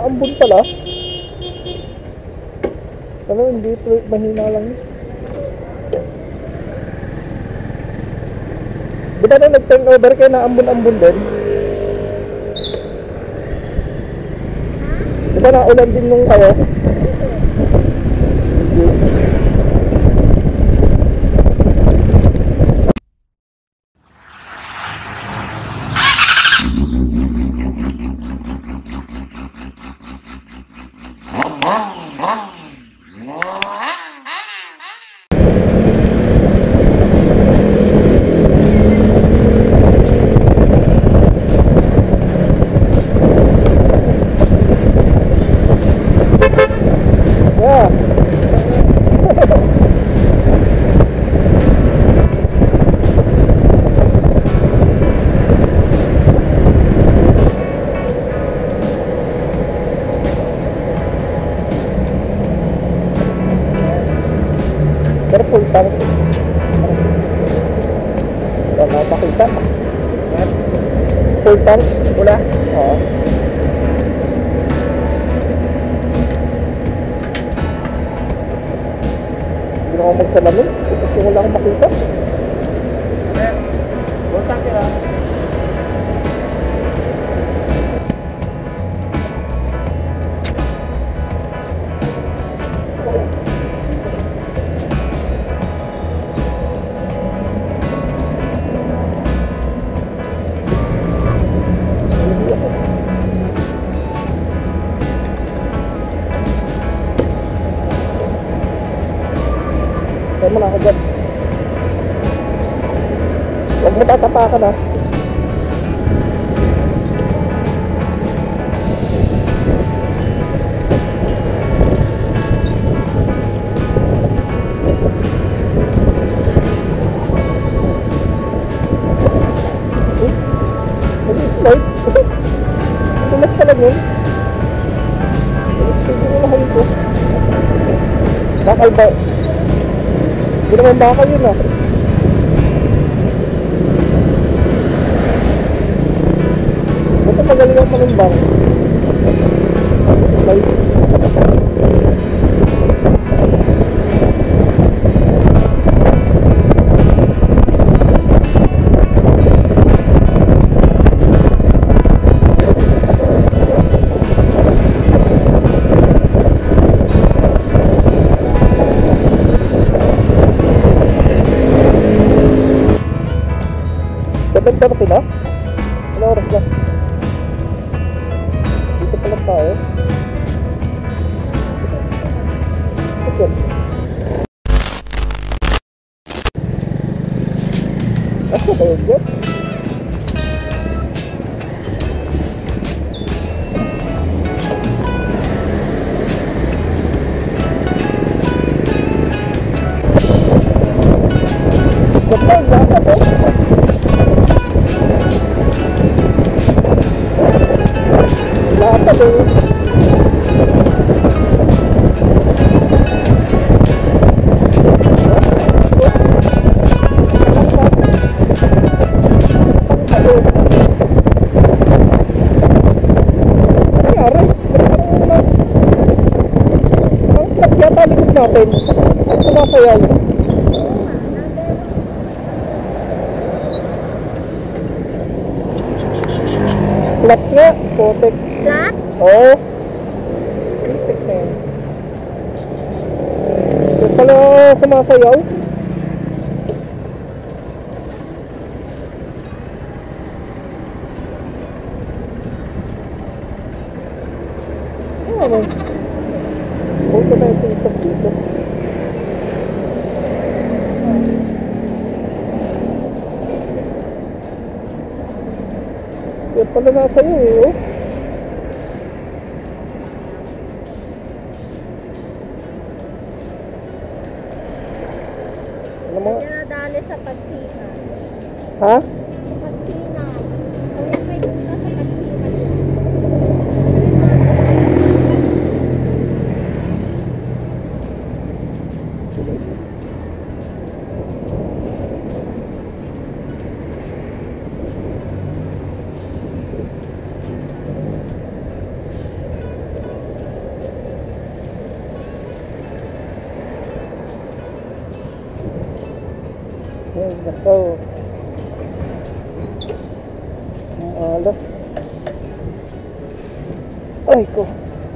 naambun pala. Ano, hindi mahina lang. Di ba na nag-turnover kayo na ambun-ambun din? Di ba na ulan din nung kayo? Pero full tank. Wala napakita. Full tank? Wala? Oo. Hindi na ako magsalamin. Kasi wala akong makita. Full tank sila. Saan mo na ako dyan? Huwag mo tatapakan ha. Light. Tulas ka lang yun. Sige mo mahal ko. Bakal ba? Hindi naman bakal yun ah. Ito magaling ang manimbang. Light. Ganda na pila? Ano oras na? Dito pa lang tayo. Okay. Asa tayo dyan? Ganda yan ako. Lahat ako. Nangyari? Ang truck yata likod natin. At sumasayaw. Flat nga, potek. Flat? Oo. Potek na yan. Ito pala sumasayaw. Ano? Punto na yung sinisap dito. Yan pala nasa iyo eh, oh. Ano mga? Dinadali sa pagsina. Ha? Sa pagsina. Kaya may punta sa pagsina. Ito. Alas. Ay ko.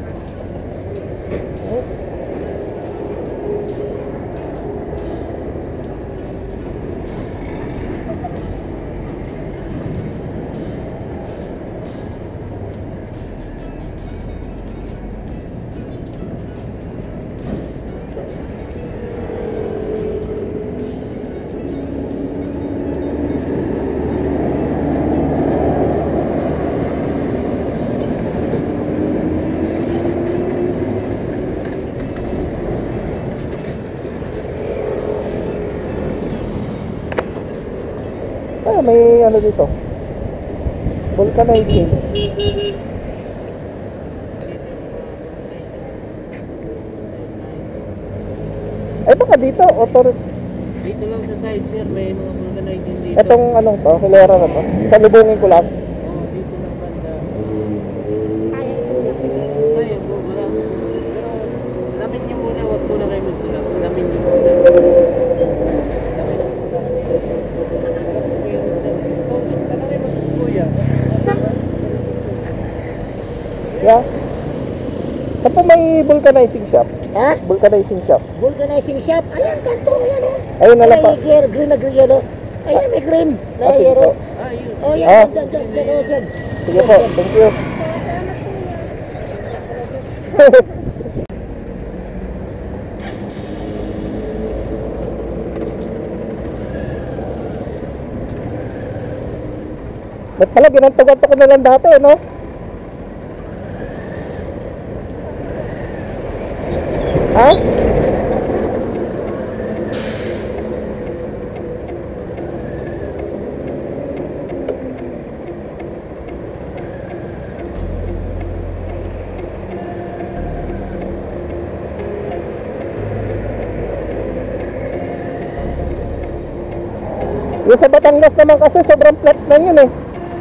Ah, may ano dito. Vulcanizing. Ay baka dito, Dito lang sa side sir, may mga vulcanizing dito. etong anong to, hilera na to. Salubungin ko lang. Oo, dito lang banda. Kaya yun. Ay, wala. Pero, alamin niyo muna, wag muna kayo magtulak. Alamin niyo muna. Yeah. Saan po may vulcanizing shop? Ha? Vulcanizing shop. Vulcanizing shop. Ayan, kanto yan o. Ayun na lang pa. May green na yellow. Ayan, may green na sige yellow. po. Ah, yun. Oh, yan. Ah. Dyan. Sige po, thank you. Ba't pala ginanto-ganto ko na lang dati, no? Ha? Yung sa Batangas naman kasi sobrang flat na yun eh.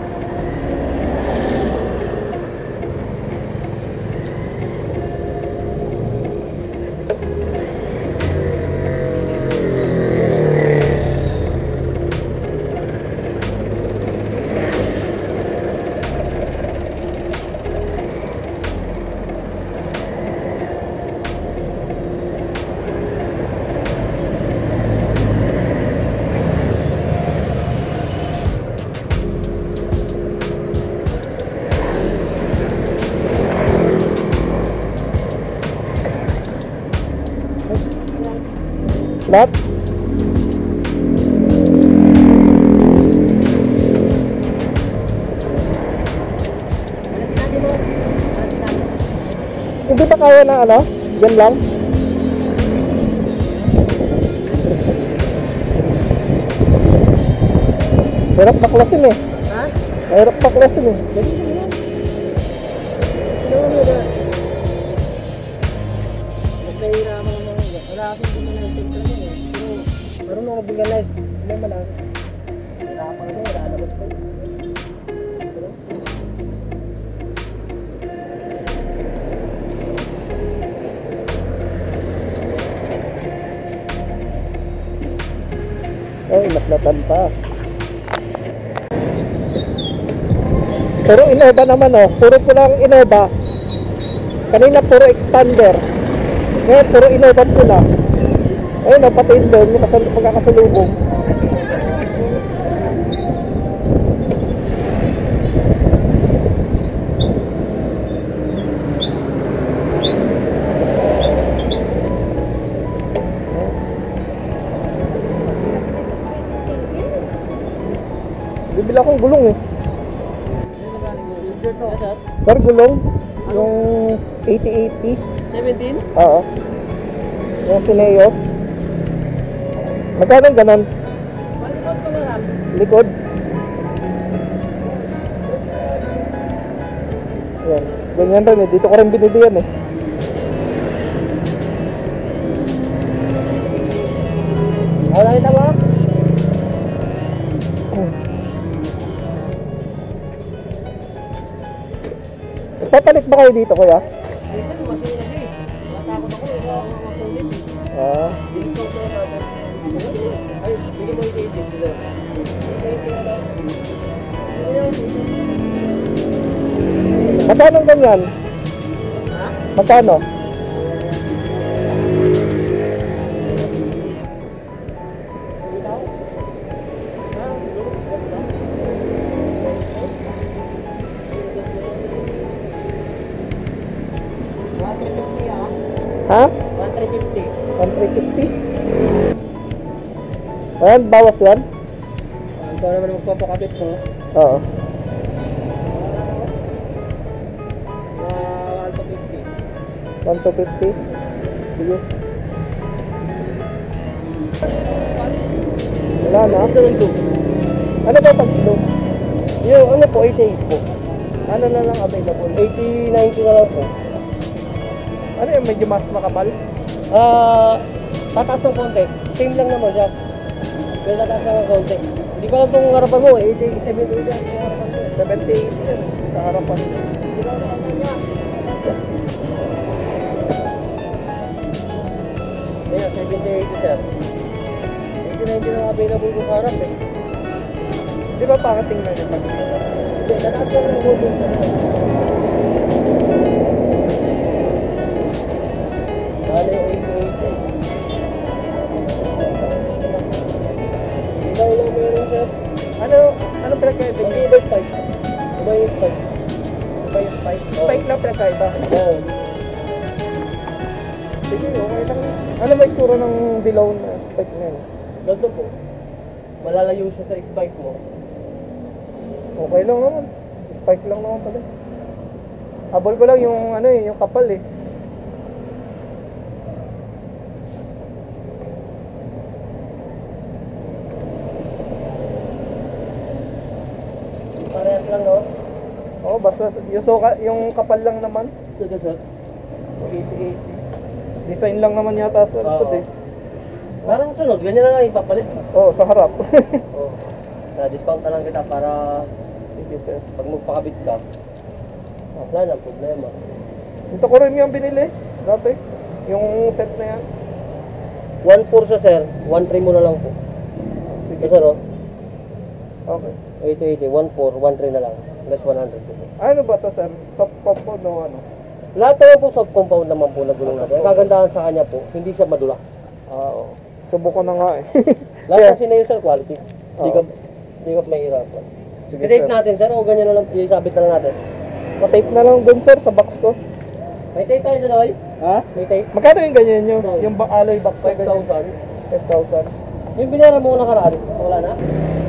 Lahat? Hindi ba kaya na ano? Yan lang? Hirap baklasin eh. Ha? Hirap baklasin eh. Nagkahiraman mo. Wala akong vulcanizing talaga eh. Pero, marunong ako vulcanize. Problema lang. Hirapan ko, lalabas ko. Ay, naklatan pa. Pero Innova naman oh. Puro pulang Innova. Kanina puro expander. Ngayon puro Innova pula. Ayun oh, pati yung doon. Yung pagkakasalubong. Bibila akong gulong eh. Pero gulong, yung 8080. 17? Oo. Yung Cineos. Magkano ganon? Malikot ko lang. Likod. Yan. Ganyan rin eh. Dito ko rin binili yan eh. Wala kita mo? Papalit ba kayo dito kuya? Dito, masulit lagi. Matakot ako, ikaw ang masulit. Ah. Dito ko natin. Ay, bigyan mo yung 18. Magkano ang ganyan? Ha? Magkano? Ha? 1,350. 1,350? Ayan, bawas yan? Ikaw naman magpapakabit ko. Oo. 1,250. 1,250? Sige. Wala na. Ano ba pag slow? Yung ano po, 88 po. Ano na lang available? 80, 90 na lang po. Ano yung medyo mas makapal? Tataas ng konti. Same lang naman siya. Pero tataas lang ng konti. Hindi ko alam itong harapan mo, 80, 70 yan. Yung harapan mo. 78 yan sa harapan. Ayan, 70, 80 sir. 80, 90 na available ko sa harap eh. Di ba pakatingnan yung pag-tingnan? Hindi, tataas lang ng konti. Ano yung 80, 80? Ikaw lang meron sir. Anong pinagkaiba niyo? Mag-iba yung spike. Iba yung spike. Iba yung spike? Spike lang pinagkaiba. Oo. Sige, okay lang. Ano ba yung tura ng dilaw na spike na yun? Ganito po. Malalayo siya sa spike mo. Okay lang naman. Spike lang naman pala. Habol ko lang yung ano eh, yung kapal eh. Parehas lang, no? Oo, basta yung kapal lang naman. Ito, sir. 80-80. Design lang naman yata sa likod Oo. eh. Parang sunod, ganyan na lang ipapalit. Oo, sa harap. Oo. Na-discount na lang kita para Sige sir. pag magpakabit ka, wala na problema. Ito ko rin yung binili. Dati. Yung set na yan. 1.4 siya, sir. 1.3 mo na lang po. Ito, sir, oh. Okay. 80, 1.4, 1.3 na lang. Less 100 po. Ano ba to sir? Soft compound o ano? Lahat naman po soft compound naman po na gulong natin. Ang kagandahan sa kanya po, hindi siya madulas. Oo. Subukan na nga eh. Lahat kasi na yun, sir, quality. Hindi Oo. ka mahirapan. Sige I-tape sir. natin, sir, o ganyan na lang, isabit na lang natin. Pa-tape na lang dun sir sa box ko. May tape tayo dyan, oy. Ha? May tape. Magkano yung ganyan nyo? Oo. Yung alloy box na ganyan? 5,000. 5,000. Yung binara mo nakaraan, wala na?